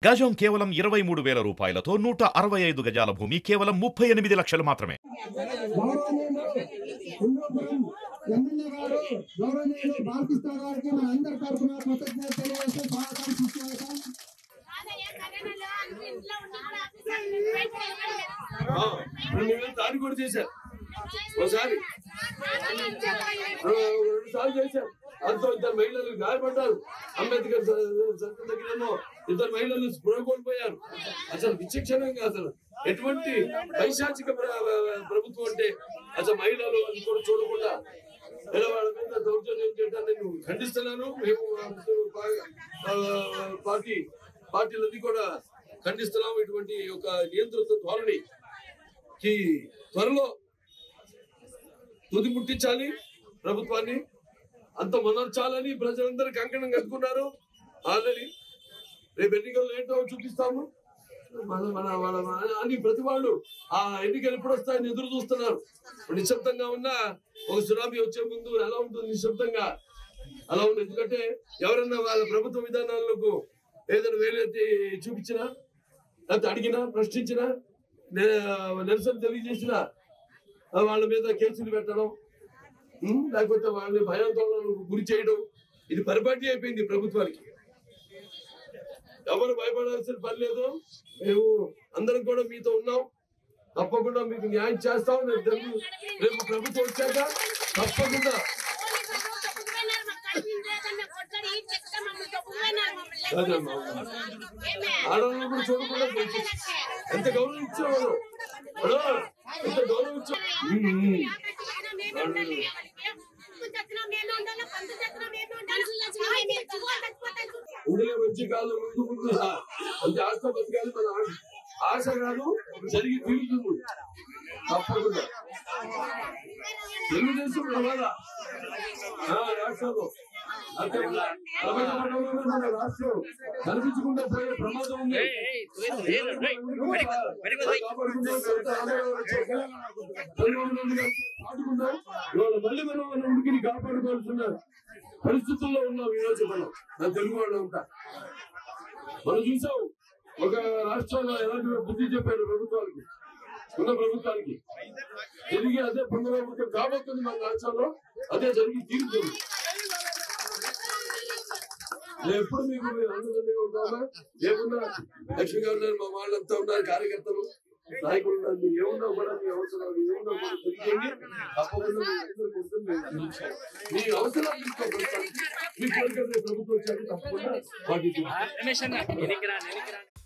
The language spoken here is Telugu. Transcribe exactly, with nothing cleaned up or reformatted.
గజం కేవలం ఇరవై మూడు వేల రూపాయలతో నూట అరవై ఐదు గజాల భూమి కేవలం ముప్పై ఎనిమిది లక్షలు మాత్రమే. దాడి కూడా చేశారు, ఒకసారి రెండు సార్లు చేశారు. అంతో ఇద్దరు మహిళలు గాయపడ్డారు. అంబేద్కర్ సర్కిల్ దగ్గరేమో ఇద్దరు మహిళలు స్పృహ కోల్పోయారు. అసలు విచక్షణంగా అసలు ఎటువంటి పైశాచిక ప్రభుత్వం అంటే అసలు మహిళలు అది కూడా చూడకుండా వాళ్ళ మీద దౌర్జన్యం చేయడాన్ని నేను ఖండిస్తున్నాను. మేము పార్టీ పార్టీలన్నీ కూడా ఖండిస్తున్నాము. ఇటువంటి ఒక నియంత్రిత ధోరణికి త్వరలో తుది ముట్టించాలి. ప్రభుత్వాన్ని అంత మొదర్చాలని ప్రజలందరూ కంకణం కట్టుకున్నారు. ఆల్రెడీ రేపు ఎన్నికలు ఏంటో చూపిస్తాము మన మన అని ప్రతి వాళ్ళు ఆ ఎన్నికలు ఎప్పుడు వస్తాయని ఎదురు చూస్తున్నారు. నిశ్శబ్దంగా ఉన్న ఒక సునామీ వచ్చే ముందు ఎలా ఉంటుంది నిశ్శబ్దంగా అలా ఉంది. ఎందుకంటే ఎవరన్నా వాళ్ళ ప్రభుత్వ విధానాలకు ఏదైనా వేలెత్తి చూపించినా, లేకపోతే అడిగినా, ప్రశ్నించినా, నిరసన తెలియజేసినా వాళ్ళ మీద కేసులు పెట్టడం, లేకపోతే వాళ్ళని భయాందోళనకు గురి చేయడం, ఇది పరిపాటి అయిపోయింది ప్రభుత్వానికి. ఎవరు భయపడాల్సిన పని లేదు. మేము అందరం కూడా మీతో ఉన్నాం. తప్పకుండా మీకు న్యాయం చేస్తాం. రేపు ప్రభుత్వం వచ్చాక తప్పకుండా ఆడవాళ్ళు కూడా చూడకుండా ఎంత గౌరవం ఇచ్చేవాళ్ళు, ఎంత గౌరవం ఇచ్చా ఉండే మంచి కాదు. ముందు ముందు అంటే ఆశ బతకాలి. మన ఆశ కాదు, జరిగి తీరుతుంది తప్పకుండా. తెలుగుదేశం రవాణా రాష్ట్రంలో అంటే మన రాష్ట్రం కనిపించకుండా పోయే ప్రమాదం ఉంది. మళ్ళీ మనం మన ఉడికిని కాపాడుకోవాల్సిన పరిస్థితుల్లో ఉన్నాం ఈ రోజు. మనం నా తెలుగు వాళ్ళు ఉంటా మనం చూసాం ఒక రాష్ట్రంలో ఎలాంటి బుద్ధి చెప్పారు ప్రభుత్వానికి, ఉన్న ప్రభుత్వానికి. తిరిగి అదే పునరావృతం కాబోతుంది మన రాష్ట్రంలో. అదే జరిగి తీరుతుంది. ఎప్పుడు మీకు మీరు ఆనందంగా ఉంటారా? ఏమున్నా లక్ష్మి గారు ఉన్నారు, మా వాళ్ళంతా ఉన్నారు, కార్యకర్తలు, నాయకులు ఉన్నారు. మీరు ఏమున్నా కూడా మీ అవసరాలు ఏమున్నా కూడా తెలియజేయండి. తప్పకుండా మీ అవసరాలు తీసుకోవాలి. మీ కోరికలు ప్రభుత్వం వచ్చాక తప్పకుండా పాటించాలి.